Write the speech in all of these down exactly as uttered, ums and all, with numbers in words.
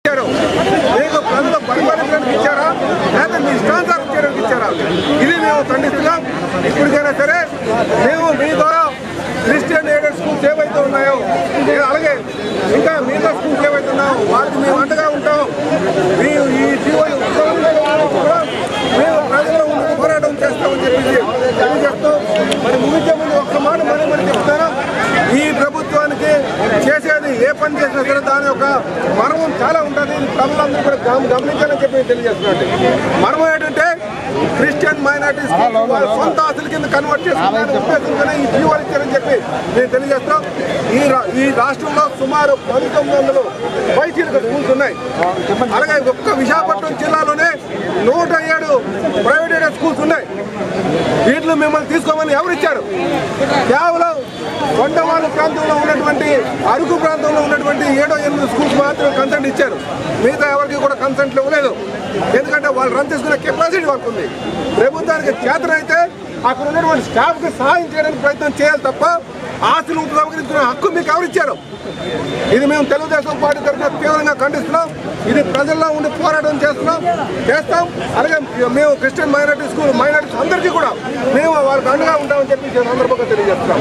ఇచ్చారు? మీకు ప్రజలు పరిపాలించడానికి ఇచ్చారా లేదా మీ ఇష్టానుసారం చేయడానికి ఇచ్చారా? ఇది మేము ఖండిస్తున్నాం. ఇప్పటికైనా సరే మేము మీ ద్వారా క్రిస్టియన్ ఎయిడెడ్ స్కూల్స్ ఏవైతే ఉన్నాయో అలాగే ఇంకా మిగతా స్కూల్స్ ఏవైతే ఉన్నాయో వారికి మేము అండగా ఉంటాం. మేము ఈ జీవన కూడా మేము ప్రజల పోరాటం చేస్తామని చెప్పి తెలియజేస్తాం. మరి ముగించే ముందు ఒక్క మాట మళ్ళీ మనం చెప్తాను. ఈ ప్రభుత్వానికి చేసేది ఏ పని చేసినా సరే దాని యొక్క మర్మం చాలా ఉంటుంది. ప్రజలందరూ కూడా గమనించాలని చెప్పి తెలియజేస్తున్నాండి. మర్మం ఏంటంటే క్రిస్టియన్ మైనారిటీస్ సొంత ఆస్తుల కింద కన్వర్ట్ చేసుకున్నారని ఉద్దేశంతోనే ఈ జీవోలు ఇచ్చారని చెప్పి మేము తెలియజేస్తాం. ఈ ఈ రాష్ట్రంలో సుమారు పంతొమ్మిది వందలు పైచీలక స్కూల్స్ ఉన్నాయి. అలాగే ఒక్క విశాఖపట్నం జిల్లాలోనే నూట ఏడు ప్రైవేట్ ఎయిడెడ్ స్కూల్స్ ఉన్నాయి. వీటిలో మిమ్మల్ని తీసుకోమని ఎవరు ఇచ్చారు? కేవలం కొండవాళ్ళ ప్రాంతంలో ఉన్నటువంటి అరకు ప్రాంతంలో ఉన్నటువంటి ఏడో ఎనిమిది స్కూల్స్ మాత్రం కన్సెంట్ ఇచ్చారు. మిగతా ఎవరికి కూడా కన్సెంట్ ఇవ్వలేదు. ఎందుకంటే వాళ్ళు రన్ చేసుకునే కెపాసిటీ వాళ్ళకు ఉంది. ప్రభుత్వానికి చేతనైతే అక్కడ ఉన్నటువంటి స్టాఫ్కి సహాయం చేయడానికి ప్రయత్నం చేయాలి తప్ప ఆస్తులు ఉపయోగించుకునే హక్కు మీకు ఎవరిచ్చారు? ఇది మేము తెలుగుదేశం పార్టీ తరఫున తీవ్రంగా ఖండిస్తున్నాం. ఇది ప్రజల్లో ఉండి పోరాటం చేస్తున్నాం చేస్తాం అలాగే మేము క్రిస్టియన్ మైనారిటీ స్కూల్ మైనారిటీస్ అందరికీ కూడా మేము వాళ్ళకి అండగా ఉంటామని చెప్పి సందర్భంగా తెలియజేస్తున్నాం.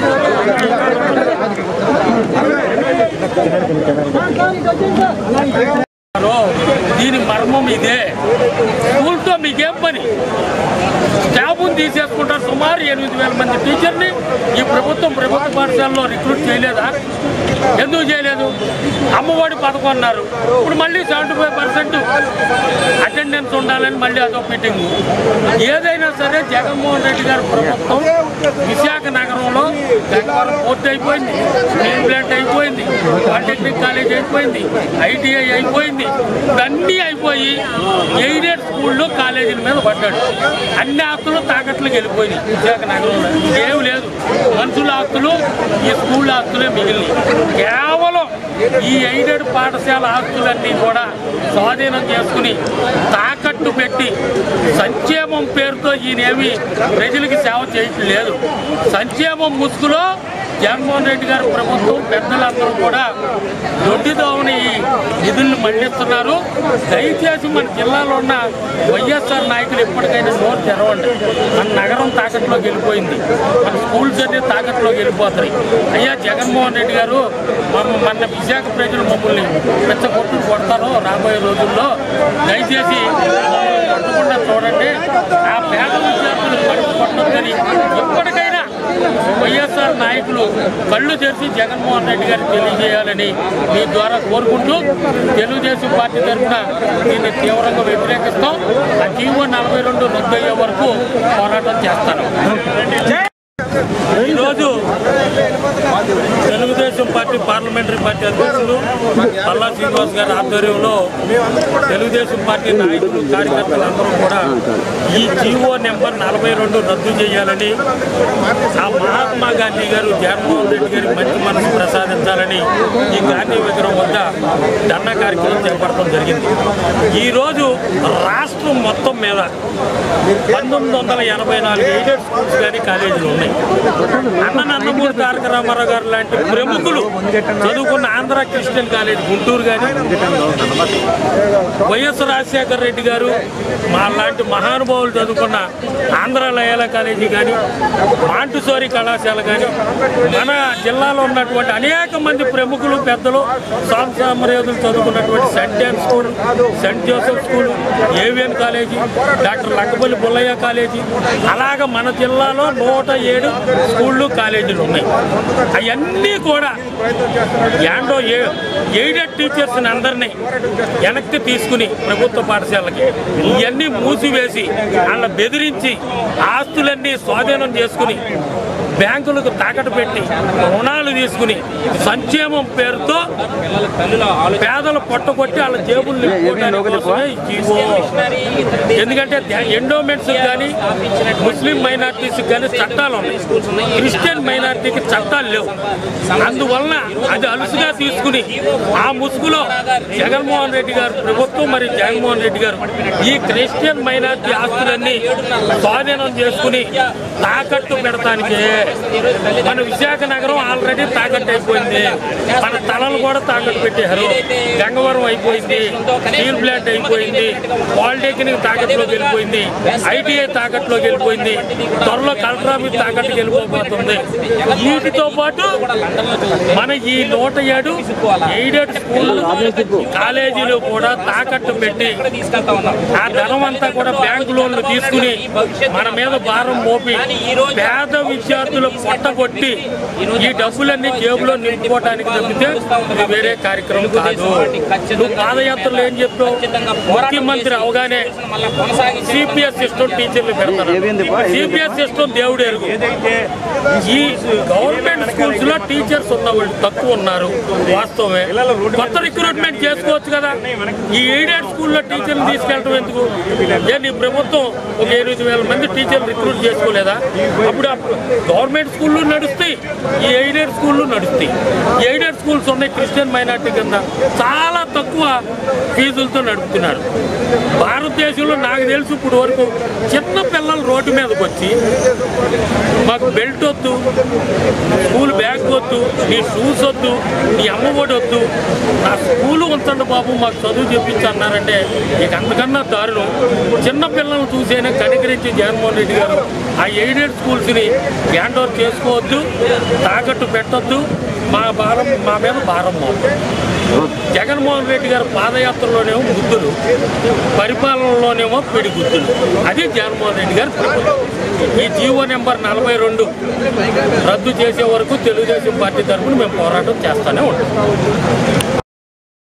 దీని మర్మం ఇదే. స్కూల్తో మీకేం పని? స్టాఫ్ను తీసేసుకుంటారు. సుమారు ఎనిమిది వేల మంది టీచర్ని ఈ ప్రభుత్వం ప్రభుత్వ పాఠశాలలో రిక్రూట్ చేయలేదా? ఎందుకు చేయలేదు? అమ్మఒడి పథకం అన్నారు. ఇప్పుడు మళ్ళీ సెవెంటీ ఫైవ్ పర్సెంట్ అటెండెన్స్ ఉండాలని మళ్ళీ అదో మీటింగ్. ఏదైనా సరే జగన్మోహన్ రెడ్డి గారి ప్రభుత్వం విశాఖ నగరంలో గంగవరం పోర్ట్ అయిపోయింది, స్టీల్ ప్లాంట్ అయిపోయింది, పాలిటెక్నిక్ కాలేజ్ అయిపోయింది, ఐటీఐ అయిపోయింది. ఇవన్నీ అయిపోయి ఎయిడెడ్ స్కూళ్ళు కాలేజీల మీద పడ్డాడు. అన్ని ఆస్తులు తాకట్లకు వెళ్ళిపోయినాయి విశాఖ నగరంలో. ఏమి లేదు, మనుషుల ఆస్తులు ఈ స్కూల్ ఆస్తులే మిగిలినాయి. కేవలం ఈ ఎయిడెడ్ పాఠశాల ఆస్తులన్నీ కూడా స్వాధీనం చేసుకుని తాకట్టు పెట్టి సంక్షేమం పేరుతో ఈయనేమి ప్రజలకి సేవ చేయటం లేదు. సంక్షేమం ముసుగులో జగన్మోహన్ రెడ్డి గారి ప్రభుత్వం పెద్దలందరూ కూడా దొడ్డిదోవని ఈ నిధులను మళ్లిస్తున్నారు. దయచేసి మన జిల్లాలో ఉన్న వైఎస్ఆర్ నాయకులు ఎప్పటికైనా నోరు తెరవండి. మన నగరం తాకట్లోకి వెళ్ళిపోయింది, మన స్కూల్స్ అన్ని తాకట్లోకి వెళ్ళిపోతాయి. అయ్యా జగన్మోహన్ రెడ్డి గారు మన విశాఖ ప్రజలు మమ్మల్ని పెచ్చగొట్టు కొడతారో రాబోయే రోజుల్లో. దయచేసి కొట్టకుండా చూడండి. ఆ పేద విద్యార్థులు కడుపు కొట్టొద్దని ఎప్పటికైనా వైఎస్ఆర్ నాయకులు కళ్ళు తెరిచి జగన్మోహన్ రెడ్డి గారికి తెలియజేయాలని మీ ద్వారా కోరుకుంటూ తెలుగుదేశం పార్టీ తరఫున దీన్ని తీవ్రంగా వ్యతిరేకిస్తాం. ఆ జీవో నలభై రెండు రద్దయ్యే వరకు పోరాటం చేస్తాను. ఈరోజు తెలుగుదేశం పార్టీ పార్లమెంటరీ పార్టీ అధ్యక్షులు పల్లా శ్రీనివాస్ గారి ఆధ్వర్యంలో తెలుగుదేశం పార్టీ నాయకులు కార్యకర్తలందరూ కూడా ఈ జీవో నెంబర్ నలభై రెండు రద్దు చేయాలని, ఆ మహాత్మా గాంధీ గారు జగన్మోహన్ రెడ్డి గారికి మంచి మనసు ప్రసాదించాలని ఈ గాంధీ విగ్రహం వద్ద ధర్నా కార్యక్రమం చేపట్టడం జరిగింది. ఈరోజు రాష్ట్రం మొత్తం మీద పంతొమ్మిది వందల ఎనభై నాలుగు ఎయిడెడ్ స్కూల్స్ కానీ కాలేజీలు ఉన్నాయి. అన్న నందమూరి తారక రామారావు గారు లాంటి ప్రముఖులు చదువుకున్న ఆంధ్ర క్రిస్టియన్ కాలేజ్ గుంటూరు కానీ, వైఎస్ రాజశేఖర రెడ్డి గారు మా లాంటి మహానుభావులు చదువుకున్న ఆంధ్ర లయాల కాలేజీ కానీ, మాంటిసోరి కళాశాల కానీ, మన జిల్లాలో ఉన్నటువంటి అనేక మంది ప్రముఖులు పెద్దలు సాంసామర్యాదులు చదువుకున్నటువంటి St John school, St Joseph school, AVN college, doctor Lakkapalli Bullayya college, అలాగ మన జిల్లాలో నూట ఏడు స్కూళ్ళు కాలేజీలు ఉన్నాయి. అవన్నీ కూడా యాండో ఎయిడెడ్ టీచర్స్ని అందరినీ వెనక్కి తీసుకుని ప్రభుత్వ పాఠశాలకి ఇవన్నీ మూసివేసి వాళ్ళ బెదిరించి ఆస్తులన్నీ స్వాధీనం చేసుకుని బ్యాంకులకు తాకట్టు పెట్టి రుణాలు తీసుకుని సంక్షేమం పేరుతో పేదలు పొట్టగొట్టి వాళ్ళ జేబులు నింపుకోవడానికి. ఎందుకంటే ఎండోమెంట్స్ కానీ ముస్లిం మైనార్టీస్ కానీ చట్టాలు ఉన్నాయి, క్రిస్టియన్ మైనార్టీకి చట్టాలు లేవు. అందువలన అది అలుసుగా తీసుకుని ఆ ముసుగులో జగన్మోహన్ రెడ్డి గారు ప్రభుత్వం మరియు జగన్మోహన్ రెడ్డి గారు ఈ క్రిస్టియన్ మైనార్టీ ఆస్తులన్నీ స్వాధీనం చేసుకుని తాకట్టు పెడతానికే మన విశాఖ నగరం ఆల్రెడీ తాకట్టు అయిపోయింది, మన తలలు కూడా తాకట్టు పెట్టారు, గంగవరం అయిపోయింది, స్టీల్ ప్లాంట్ అయిపోయింది, పాలిటెక్నిక్ తాకట్టులోకి వెళ్ళిపోయింది, ఐటీఐ తాకట్టులోకి వెళ్ళిపోయింది, త్వరలో కలెక్టర్ ఆఫీస్ తాకట్టుకి వెళ్ళిపోబోతుంది. వీటితో పాటు మన ఈ నూట ఏడు ఎయిడెడ్ స్కూల్ కాలేజీలు కూడా తాకట్టు పెట్టి ఆ ధనం అంతా కూడా బ్యాంకు లోన్లు తీసుకుని మన మీద భారం మోపి పేద విద్యార్థులు పొట్టగొట్టి ఈ డబ్బులన్నీ జేబులో నింపుకోవడానికి తప్పితే ఇది వేరే కార్యక్రమం కాదు. నువ్వు పాదయాత్రలో ఏం చెప్తావు? ముఖ్యమంత్రి అవగానే సిపిఎస్ సిస్టమ్ టీచర్లు పెడతారు. సిపిఎస్ సిస్టమ్ దేవుడు ఎరుగు. ఈ గవర్నమెంట్ స్కూల్స్ లో టీచర్స్ ఉన్న వాళ్ళు తక్కువ ఉన్నారు, వాస్తవమే. కొత్త రిక్రూట్మెంట్ చేసుకోవచ్చు కదా. ఈ ఎయిడెడ్ స్కూల్లో టీచర్లు తీసుకెళ్ళడం ఎందుకు? ఏ నీ ప్రభుత్వం ఒక ఎనిమిది వేల మంది టీచర్లు రిక్రూట్ చేసుకోలేదా? అప్పుడు గవర్నమెంట్ స్కూళ్ళు నడుస్తాయి, ఈ ఎయిడెడ్ స్కూళ్ళు నడుస్తాయి. ఎయిడెడ్ స్కూల్స్ ఉన్నాయి క్రిస్టియన్ మైనార్టీ కింద, చాలా తక్కువ ఫీజులతో నడుపుతున్నారు. భారతదేశంలో నాకు తెలుసు ఇప్పుడు వరకు చిన్న పిల్లలు రోడ్డు మీదకి వచ్చి మాకు బెల్ట్ వద్దు, స్కూల్ బ్యాగ్ వద్దు, నీ షూస్ వద్దు, నీ అమ్మఒడి వద్దు, నా స్కూలు ఉంచండి బాబు, మాకు చదువు చెప్పించి అన్నారంటే ఇక అంతకన్నా దారుణం. చిన్న పిల్లలను చూసేనే కనికరించి జగన్మోహన్ రెడ్డి గారు ఆ ఎయిడెడ్ స్కూల్స్ని హ్యాండ్ ఓవర్ చేసుకోవద్దు, తాకట్టు పెట్టొద్దు, మా భారం మా మీద భారం మోపు. జగన్మోహన్ రెడ్డి గారు పాదయాత్రలోనేమో గుద్దులు, పరిపాలనలోనేమో పిడి గుద్దులు. అది జగన్మోహన్ రెడ్డి గారు ప్రభుత్వం. ఈ జీవో నెంబర్ నలభై రెండు రద్దు చేసే వరకు తెలుగుదేశం పార్టీ తరఫున మేము పోరాటం చేస్తూనే ఉంటాం.